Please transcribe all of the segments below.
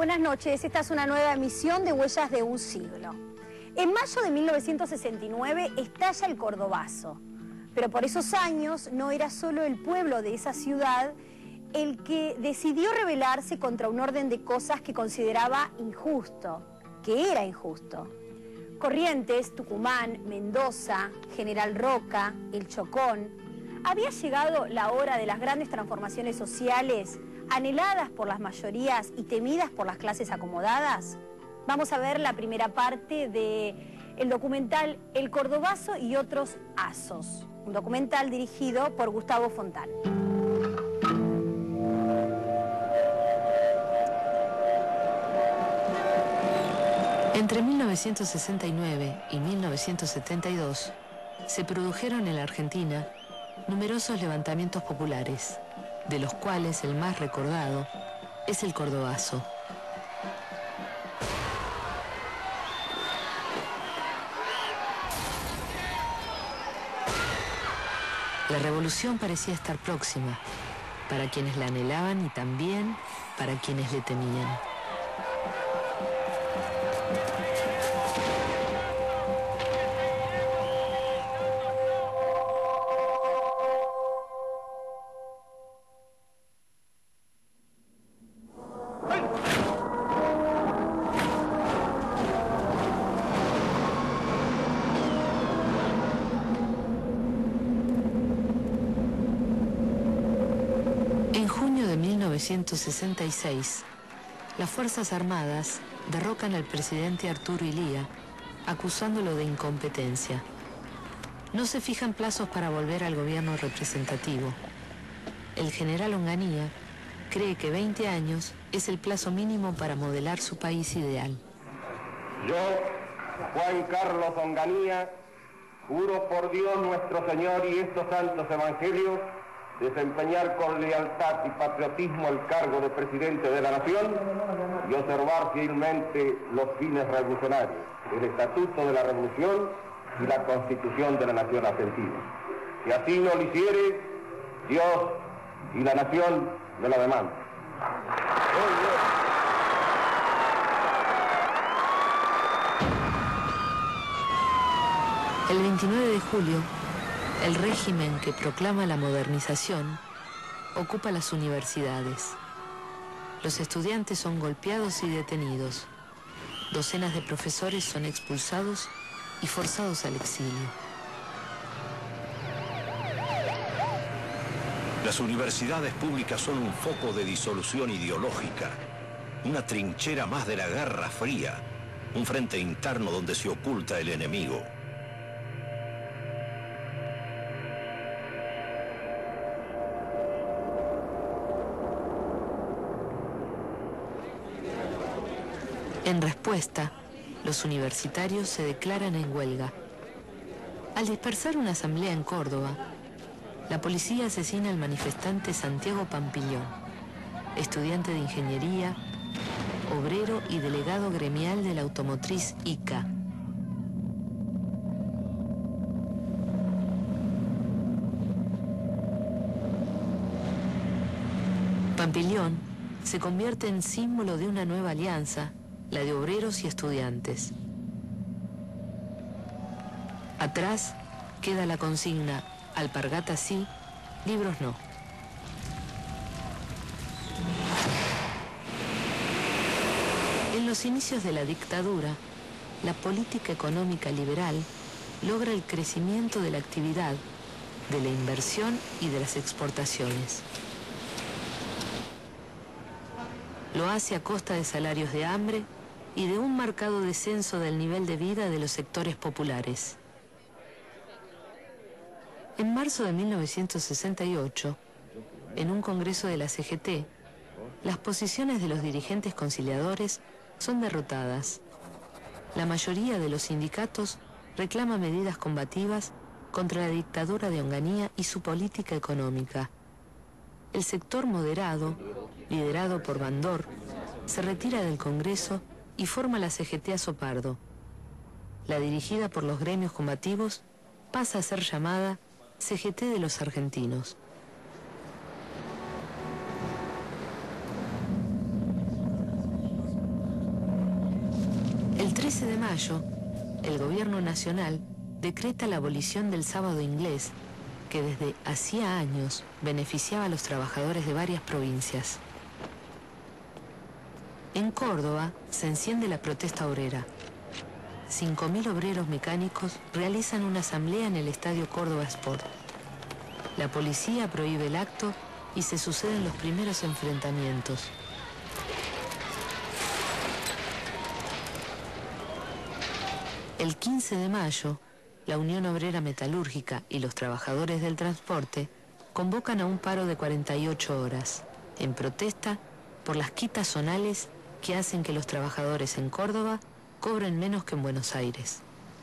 buenas noches. Esta es una nueva emisión de Huellas de un siglo. En mayo de 1969 estalla el Cordobazo, pero por esos años no era solo el pueblo de esa ciudad el que decidió rebelarse contra un orden de cosas que consideraba injusto, que era injusto. Corrientes, Tucumán, Mendoza, General Roca, El Chocón. Había llegado la hora de las grandes transformaciones sociales anheladas por las mayorías y temidas por las clases acomodadas. Vamos a ver la primera parte del documental El Cordobazo y otros asos, un documental dirigido por Gustavo Fontán. Entre 1969 y 1972 se produjeron en la Argentina numerosos levantamientos populares, de los cuales el más recordado es el Cordobazo. La revolución parecía estar próxima, para quienes la anhelaban y también para quienes le temían. En junio de 1966, las Fuerzas Armadas derrocan al presidente Arturo Illia, acusándolo de incompetencia. No se fijan plazos para volver al gobierno representativo. El general Onganía cree que 20 años es el plazo mínimo para modelar su país ideal. Yo, Juan Carlos Onganía, juro por Dios nuestro Señor y estos santos evangelios desempeñar con lealtad y patriotismo el cargo de presidente de la nación y observar fielmente los fines revolucionarios, el estatuto de la revolución y la constitución de la nación argentina. Si así no lo hiciere, Dios y la nación me la demandan. El 29 de julio, el régimen que proclama la modernización ocupa las universidades. Los estudiantes son golpeados y detenidos. Docenas de profesores son expulsados y forzados al exilio. Las universidades públicas son un foco de disolución ideológica, una trinchera más de la Guerra Fría, un frente interno donde se oculta el enemigo. En respuesta, los universitarios se declaran en huelga. Al dispersar una asamblea en Córdoba, la policía asesina al manifestante Santiago Pampillón, estudiante de ingeniería, obrero y delegado gremial de la automotriz ICA. Pampillón se convierte en símbolo de una nueva alianza, la de obreros y estudiantes. Atrás queda la consigna: alpargatas sí, libros no. En los inicios de la dictadura, la política económica liberal logra el crecimiento de la actividad, de la inversión y de las exportaciones. Lo hace a costa de salarios de hambre y de un marcado descenso del nivel de vida de los sectores populares. En marzo de 1968, en un congreso de la CGT, las posiciones de los dirigentes conciliadores son derrotadas. La mayoría de los sindicatos reclama medidas combativas contra la dictadura de Onganía y su política económica. El sector moderado, liderado por Bandor, se retira del Congreso y forma la CGT Azopardo. La dirigida por los gremios combativos pasa a ser llamada CGT de los argentinos. El 13 de mayo, el gobierno nacional decreta la abolición del sábado inglés, que desde hacía años beneficiaba a los trabajadores de varias provincias. En Córdoba se enciende la protesta obrera. 5.000 obreros mecánicos realizan una asamblea en el Estadio Córdoba Sport. La policía prohíbe el acto y se suceden los primeros enfrentamientos. El 15 de mayo, la Unión Obrera Metalúrgica y los trabajadores del transporte convocan a un paro de 48 horas, en protesta por las quitas zonales que hacen que los trabajadores en Córdoba cobren menos que en Buenos Aires.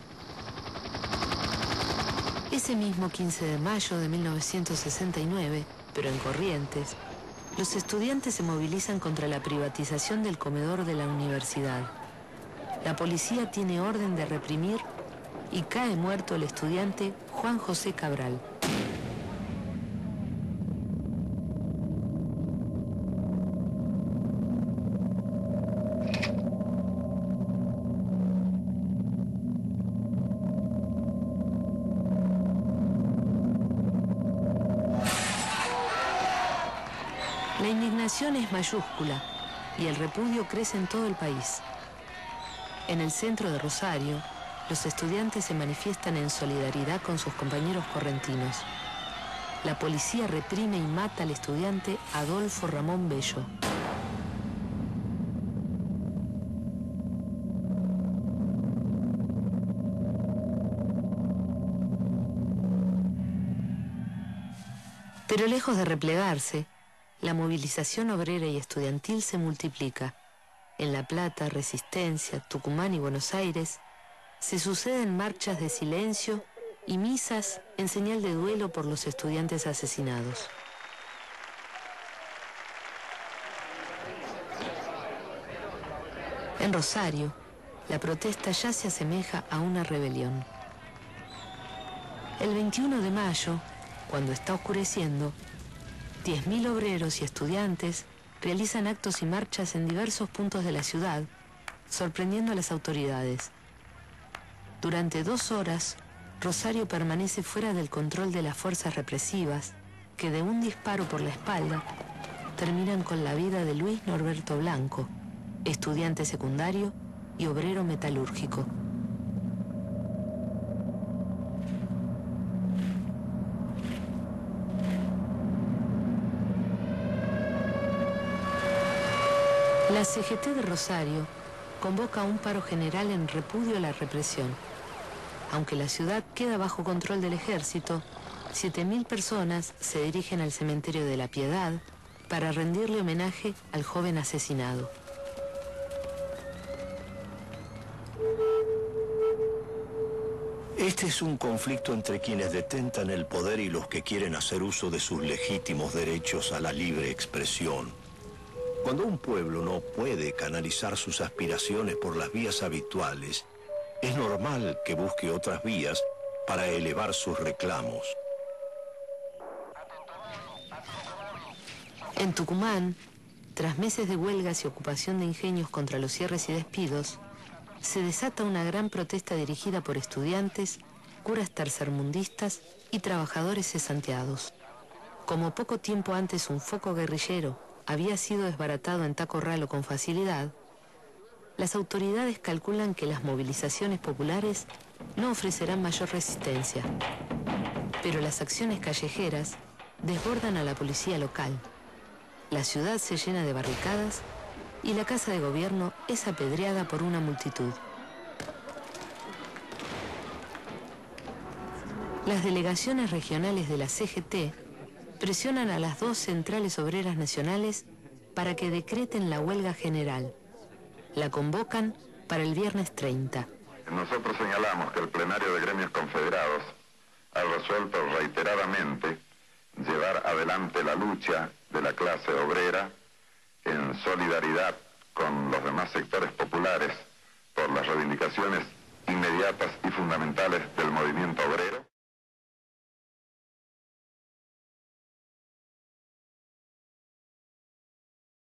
Ese mismo 15 de mayo de 1969, pero en Corrientes, los estudiantes se movilizan contra la privatización del comedor de la universidad. La policía tiene orden de reprimir y cae muerto el estudiante Juan José Cabral. La indignación es mayúscula y el repudio crece en todo el país. En el centro de Rosario, los estudiantes se manifiestan en solidaridad con sus compañeros correntinos. La policía reprime y mata al estudiante Adolfo Ramón Bello. Pero lejos de replegarse, la movilización obrera y estudiantil se multiplica. En La Plata, Resistencia, Tucumán y Buenos Aires se suceden marchas de silencio y misas en señal de duelo por los estudiantes asesinados. En Rosario, la protesta ya se asemeja a una rebelión. El 21 de mayo, cuando está oscureciendo, 10.000 obreros y estudiantes realizan actos y marchas en diversos puntos de la ciudad, sorprendiendo a las autoridades. Durante 2 horas, Rosario permanece fuera del control de las fuerzas represivas, que de un disparo por la espalda terminan con la vida de Luis Norberto Blanco, estudiante secundario y obrero metalúrgico. La CGT de Rosario convoca a un paro general en repudio a la represión. Aunque la ciudad queda bajo control del ejército, 7.000 personas se dirigen al cementerio de la Piedad para rendirle homenaje al joven asesinado. Este es un conflicto entre quienes detentan el poder y los que quieren hacer uso de sus legítimos derechos a la libre expresión. Cuando un pueblo no puede canalizar sus aspiraciones por las vías habituales, es normal que busque otras vías para elevar sus reclamos. En Tucumán, tras meses de huelgas y ocupación de ingenios contra los cierres y despidos, se desata una gran protesta dirigida por estudiantes, curas tercermundistas y trabajadores cesanteados. Como poco tiempo antes un foco guerrillero había sido desbaratado en Tacorralo con facilidad, las autoridades calculan que las movilizaciones populares no ofrecerán mayor resistencia. Pero las acciones callejeras desbordan a la policía local. La ciudad se llena de barricadas y la Casa de Gobierno es apedreada por una multitud. Las delegaciones regionales de la CGT presionan a las 2 centrales obreras nacionales para que decreten la huelga general. La convocan para el viernes 30. Nosotros señalamos que el plenario de gremios confederados ha resuelto reiteradamente llevar adelante la lucha de la clase obrera en solidaridad con los demás sectores populares por las reivindicaciones inmediatas y fundamentales del movimiento obrero.